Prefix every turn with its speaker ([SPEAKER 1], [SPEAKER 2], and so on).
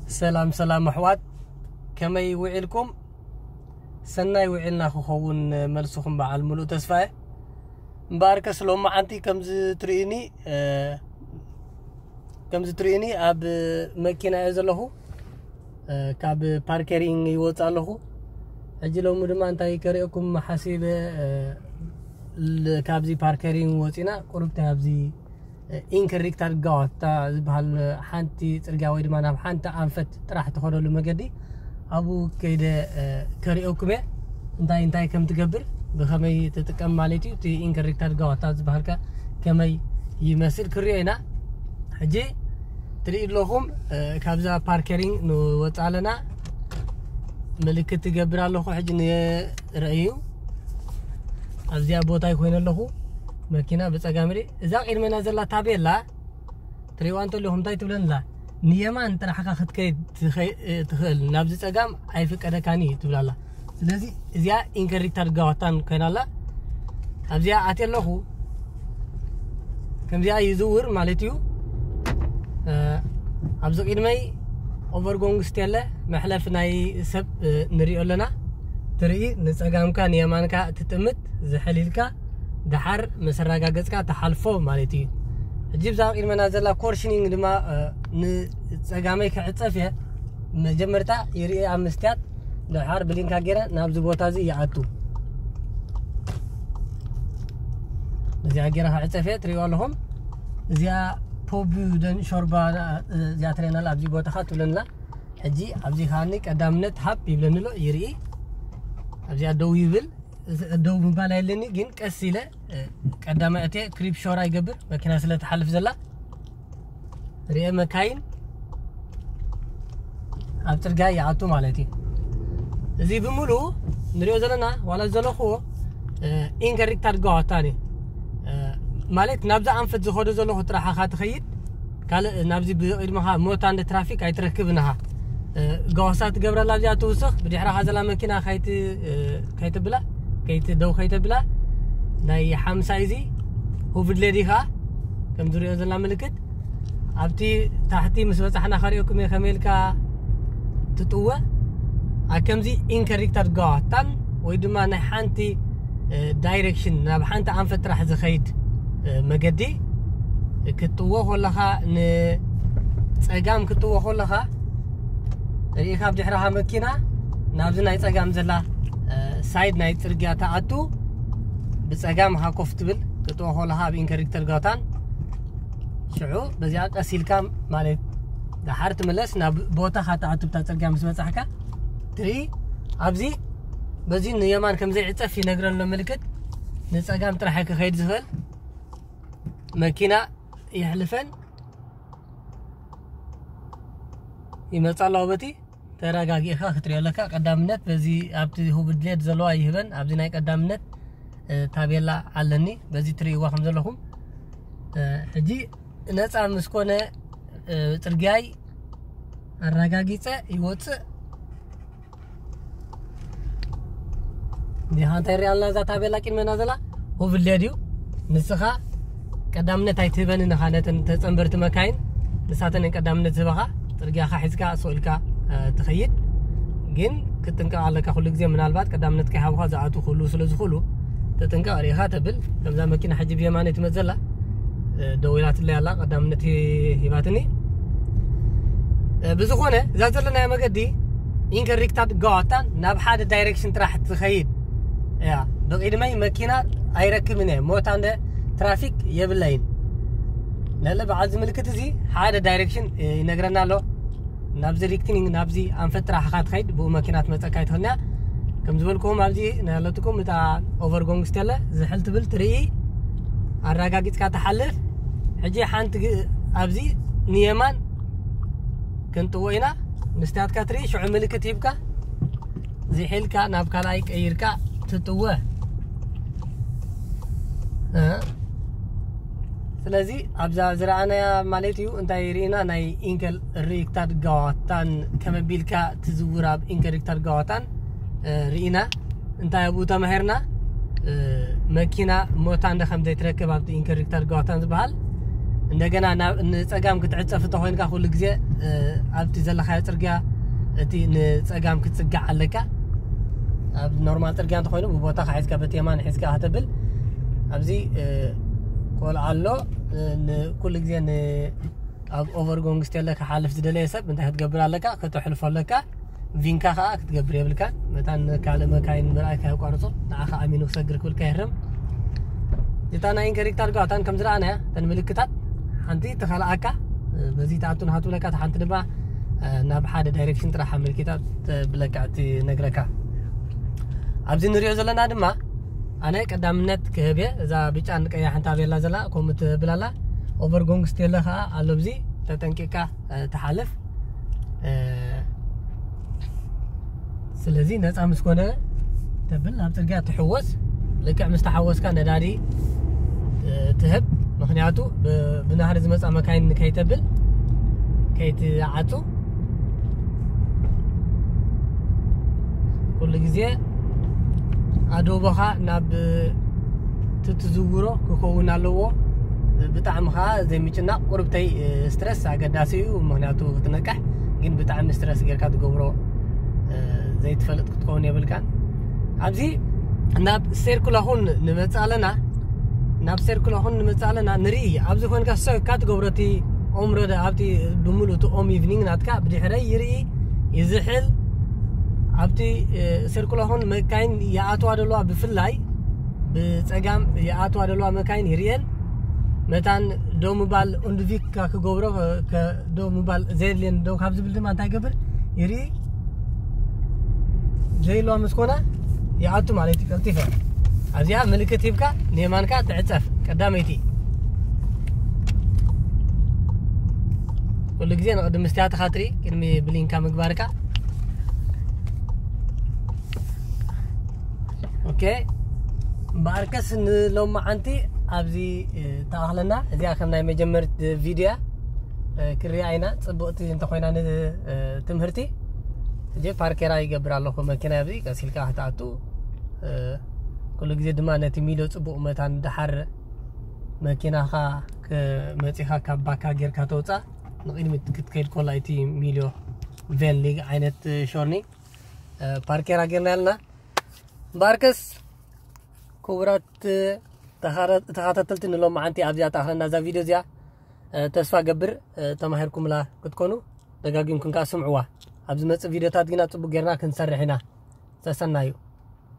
[SPEAKER 1] سلام سلام أحوات كما يوعلكم سنة يوعلنا خون ملسوخم بعال ملو تسفاية مبارك سلوم معانتي كمز تريني أب مكينة أزله كاب باركرين يوصل له أجلو مدما أنتي كريكم محاسيب الكابزي باركرين وصينا قربت هابزي إنكريكتر قاعد تا بهال حانتي ترجعوا إذا ما نام حانتا أنفت راح تخرجوا لمجدي أبو كده كريوكمه أنتي كم تقبل بخمي تتكلم مالتي تي إنكريكتر قاعد تا بهالك كمي يمثل كرينا حجي تريد لهم كابزا باركرين نو وتعلنا ملكة تقبل له حجني رأيه أزياء بوتاي كوين له ماكينة بس أجامري إذا غير من نزل لا تابع لا تريوان تقول تاي تقولن لا نيما أنت راح أخذ كي تخيل نابز أجام أي فكرة كاني تقول لا لذي إذا إنكري ترجعتان كنا لا أزياء أتي له كم زياء يزور مالتيو أبزق إنمي overgoing ستيلا محلف ناي سب نريو لنا تري نسأجام كان يمان كا تتمت زحليل كا دحر مسرقة جزكا تحالفو مالتي جيب زاق المنازل كورشينينج دما نسأجامي كعتصفية مجمرتا يري عمستيات دحر بلينكا جيرا نابز بوتازي يعطو زي جيرا عتصفية تريوا لهم زي بوبو دن شوربا زي ترينا لابزي بوتاخات ولنا حجي أبزي خانك أدامنت حب يبلن له يري أبزي أدو يبل دو مبالا لني جين كسيله قدامه أتي كريب شورا يقبر مكينة سلة تحلف زلا رئي مكاين أبترقا يعطو مالتي زي بمولو نريو زلنا ولا زلو خو إنكريك ترقوه تاني مالت نابزا أنفت زخودو زلو تراحا خات خيد قال نابزي بإدمها موتا عند ترافيك أي تركبناها قواسات قبر الله جاء توسخ بدي حرا هذا مكينة خيت بلا كيت دو خيت بلا ناي حمسايزي هو فدليديها كم دوري أزلنا ملكت أبتي تحتي مسبت حنا خريوكم يا خميلكا تتوه أكمزي إنكريكتر قاعتان ويدما نحنتي دايركشن نبحنت عن فترة حز خيت مجدي كتوه ولا خا نسأجام كتوه ولا خا ريخاب دحرها مكينة نابزنا يتسأجام زلا سايد نايت رجع تعطو بسأجام ها كفتبل كتوه لها بإنكريكتر قاطان شعو بزياد أسيل كام مالك دحرت ملس ناب بوتا خاطع عطو بتاعترجع مسمى حكا تري أبزي بزي نيمان كم زي عطف في نقرن لملكت نسأجام ترى حكا خير زفل مكينة يحلفن يمتص الله وبتي تراجع إخا خطري لك قدامنت بزي أبتي هو بدليت زلوا يهبن أبزي نايك قدامنت تابيلا علني بزي تري وخمسة لهم حجي ناس عم مسكونة ترجعي الرجاجيته يوتس دي هانتيري الله ذات تابيلا كين منازلا هو بدليتيو نسخة قدامنت هيتهبن نخانة تسمبرت مكاين نساتن قدامنت زبخة ترجع حزكا سؤالك تخيل جن كتنكا على كل جزء من البعض قدامنت كهوا زعاتو خلو سلزخلو تتنكا عليها تبل كم زمان مكينة حجب يماني تمزلا دويلات اللي على قدامنت هباتني بزخونة زازلنا يا مجدي إنك ريكتات قاطن نبحث دايركشن تراح تخيل يا بقيد ما مكينة أيركبني موت عند ترافيك يبلين لا بعد ملكت زي هذا دايركشن ينقرنا له نابزي ريكتينينج نابزي أنفترة حقات خيد بو ماكينات متأكيد هنا كم زبالكم نابزي نالتكم متى overgoing ستيلا زحلت بالتري الرجاجيت كاتحلف حجي حانت أبزي نيمان كنت وينا نستعد كاتري شو عملك يبكى زي حيلكا نابكا لايك أيركا تتوه سلازي أبزا زرعنا مالتيو أنت يرينا ناي إنكل ريكتر قاطان كما بيلكا تزورا بإنكل ريكتر قاطان رينا أنت يبوتا مهرنا ماكينة موتان دخم دي تركب عبد إنكل ريكتر قاطان زبال እንደገና ንጸጋም ክትዕጸፍ ተኾይንካ ኩሉ ግዜ ኣብቲ ዘለኻ ጽርግያ እቲ ንጸጋም ክትጽጋዕ ኣለካ ኣብ ኖርማል ጽርግያ እንተኾይኑ ብቦታኻ ሒዝካ በትየማን ሒዝካ ከተብል ኣብዚ ቆል ኣሎ ኩሉ ግዜ ኣብ ኦቨርጎንግ ስተለካ ሓልፍ ዝደለየ ሰብ እንታይ ክትገብር ኣለካ ክትሕልፎ ኣለካ ቪንካ ከዓ ክትገብር የብልካ መታን ካልእ መካይን ምርኣይካ ያቋርጾ ንዓኻ ኣሚኑ ክሰግር ክብልካ ይሕርም እታ ናይ ኢንከሪክታር ጋታን ከም ዝረኣናያ ተን ምልክታት ሓንቲ ተኸላኣካ በዚ ተኣቱ ናቱ ለካ ሓንቲ ድማ ናብ ሓደ ዳይሬክሽን ጥራሕ ምልክታት ብለካ ትነግረካ ኣብዚ ንሪኦ ዘለና ድማ ኣነ ቀዳምነት ክህብ እዛ ብጫን ቀያሕን ታቤላ ዘላ ከምኡ ትብላላ ኦቨርጎንግ ስተለ ከዓ ኣሎ ብዚ ተጠንቂቃ ተሓልፍ ስለዚ ነፃ ምስኮነ ተብል ኣብ ጽርግያ ትሕወስ ልክዕ ምስ ተሓወስካ ነዳዲ ትህብ ምክንያቱ ብናህሪ ዝመፃ መካይን ከይተብል ከይትዓፁ ኩሉ ግዜ ኣዶቦኻ ናብ ትትዝውሮ ክኸውን ኣለዎ ብጣዕሚ ከዓ ዘይምጭናቕ ቁርብተይ ስትረስ ኣገዳሲ እዩ ምክንያቱ ክትነቃሕ ግን ብጣዕሚ ስትረስ ጌርካ ትገብሮ ዘይትፈልጥ ክትከውን የብልካን ኣብዚ ናብ ሴርኩላኹን ንመፅእ ኣለና ናብ ሴርኩላኹን ንመፅእ ኣለና ንርኢ ኣብዚ ኮንካ ሰብካ ትገብሮቲ ኦምሮ ኣብቲ ብምሉእ እቲ ኦም ኢቭኒንግ ናትካ ብድሕረይ ይርኢ ይዝሕል ኣብቲ ሴርኩላኹን መካይን ይኣትዋ ደለዋ ብፍላይ ብጸጋም ይኣትዋ ደለዋ መካይን ይርአን መታን ዶ ምባል ኡንድቪክካ ክገብሮ ዶ ምባል ዘድልየን ዶ ካብ ዝብል ድማ እንታይ ገብር ይርኢ ዘይልዋ ምስኮና ይኣቱ ማለት እዩ ቀልጢፈ ኣብዚኣ ምልክት ሂብካ ንየማንካ ትዕፀፍ ቀዳመይቲ ኩሉ ግዜ ንቅድም መስትያትኻ ትርኢ ቅድሚ ብሊንካ ምግባርካ ኦኬ ባርከስ ንሎማዓንቲ ኣብዚ ተኣኽለና እዚኣ ከም ናይ መጀመርት ቪድዮ ክሪኣ ኢና ጽቡቕቲ እንተኮይና ትምህርቲ እጀ ፓርኬራ ይገብር ኣለኹ መኪና ኣብዚ ቀሲልካ ክትኣቱ ኩሉ ግዜ ድማ ነቲ ሚሎ ጽቡቕ መታን ድሓር መኪናኻ መፂኻ ካብ ባካ ጌርካ ተውፃእ ንቅድሚት ክትከይድ ኮላ እቲ ሚሎ ቬን ሊግ ዓይነት ሾርኒ ፓርኬራ ጌርና ያለና ባርከስ ክቡራት ተኸታተልቲ ንሎማዓንቲ ኣብዚኣ ተኣኽለና እዛ ቪድዮ እዚኣ ተስፋ ገብር ተማሂርኩምላ ክትኮኑ ደጋጊምኩም ከዓ ስምዕዋ ኣብዚ መፅእ ቪድዮታት ግና ጽቡቕ ጌርና ክንሰርሕ ኢና ተሰናዩ